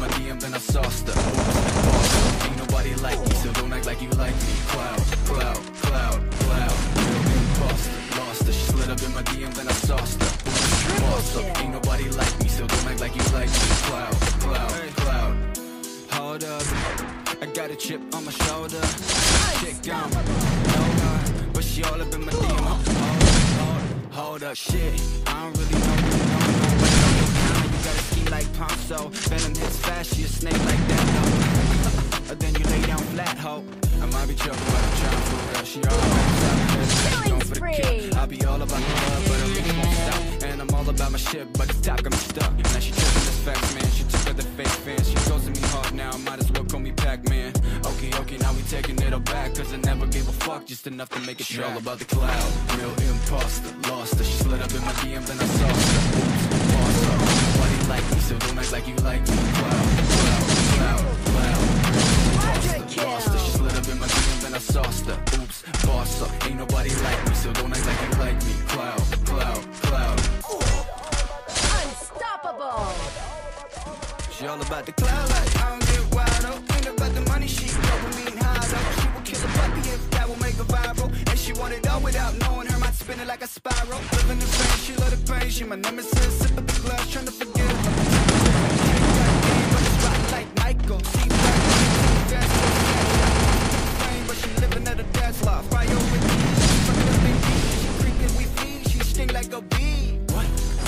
my DM, then I sauced her. Oops, ain't nobody like me, so don't act like you like me. Cloud, cloud, cloud, cloud. Real imposter, lost her. She slid up in my DM, then I sauced her. Oops, boss up, ain't nobody like me, so don't act like you like me. Cloud, cloud, cloud. Hold up, I got a chip on my shoulder. Chick, I'm know her, but she all up in my DM. Hold up, shit, I don't really know, but I know you gotta ski like Ponzo. Venom hits fast, she a snake like that, no. Then you lay down flat, ho. I might be joking, but I'm trying to fool her. She always going for the kill. I'll be all about the love, but her reach won't stop. And I'm all about my shit, but the top got me stuck. Now she tripping this facts, man. She took her the fake fans. She goes to me hard now, might as well call me Pac-Man. Okay, now we taking it all back, cause I never gave a fuck, just enough to make it track. All about the cloud, real imposter, lost her. She slid up in my DM, then I saw her. Oops, boss up, nobody like me, so don't act like you like me. Cloud, cloud, cloud, cloud. Imposter, lost her. She slid up in my DM, then I saw her. Oops, boss up, ain't nobody like me, so don't act like you like me. Cloud, cloud, cloud. Unstoppable. She all about the cloud, like I don't get wild, oh. Ain't about the money, she dopamine high, though. She will kill a puppy if that will make her viral. And she want it all without knowing her mind spinning like a spiral. Living in pain, she love the pain. She my nemesis, sip at the glass, trying to forget her. But it's rotten like Michael. See back, fast, but she living at a dance lot. Fire with me, fucking up in me. She creeping, we feed, she sting like a bee. What?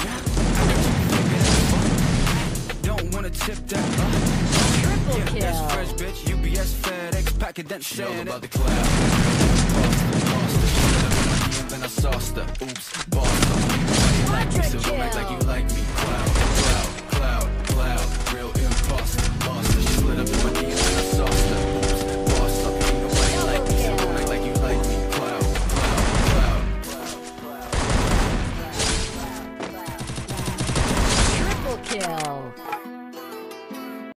Don't wanna tip that up. Triple kill. That's fresh, bitch. UPS, FedEx, packet that shit. All about the cloud. Lost her, then I sauced her. Oops,